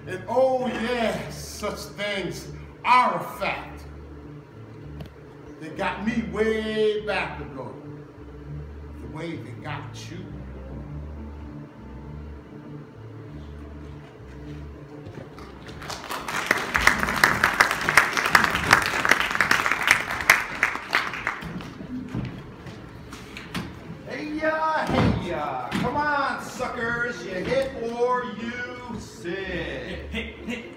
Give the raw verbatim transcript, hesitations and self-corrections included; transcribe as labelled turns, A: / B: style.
A: And oh yes, such things are a fact. They got me way back ago, the way they got you.
B: Hey ya, hey ya, come on suckers, you hit or you sit.
C: Hey, hey, hey.